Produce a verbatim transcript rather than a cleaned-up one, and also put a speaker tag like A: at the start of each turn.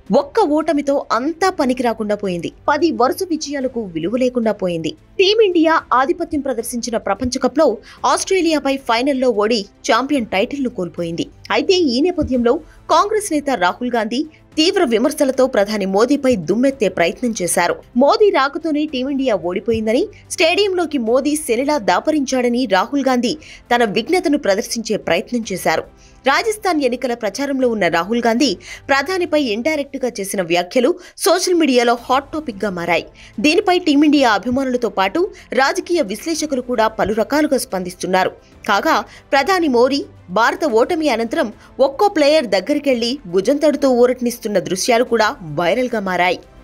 A: ఒక్క ఓటమితో అంతా పనికి రాకుండా పోయింది. పది వరుస విజయాలకు విలువ లేకుండా పోయింది. టీమిండియా ఆధిపత్యం ప్రదర్శించిన ప్రపంచ కప్ లో ఆస్ట్రేలియాపై ఫైనల్లో ఓడి ఛాంపియన్ టైటిల్ను కోల్పోయింది. అయితే ఈ నేపథ్యంలో కాంగ్రెస్ నేత రాహుల్ గాంధీ తీవ్ర విమర్శలతో ప్రధాని మోదీపై దుమ్మెత్తే ప్రయత్నం చేశారు. మోదీ రాకతోనే టీమిండియా ఓడిపోయిందని, స్టేడియంలోకి మోదీ శనిలా దాపరించాడని రాహుల్ గాంధీ తన విఘ్నతను ప్రదర్శించే ప్రయత్నం చేశారు. రాజస్థాన్ ఎన్నికల ప్రచారంలో ఉన్న రాహుల్ గాంధీ ప్రధానిపై ఇండైరెక్ట్ గా చేసిన వ్యాఖ్యలు సోషల్ మీడియాలో హాట్ టాపిక్ గా మారాయి. దీనిపై టీమిండియా అభిమానులతో పాటు రాజకీయ విశ్లేషకులు కూడా పలు రకాలుగా స్పందిస్తున్నారు. కాగా ప్రధాని మోదీ భారత ఓటమి అనంతరం ఒక్కో ప్లేయర్ దగ్గరికెళ్లి భుజం తడుతూ ఊరటనిస్తున్న దృశ్యాలు కూడా వైరల్ గా మారాయి.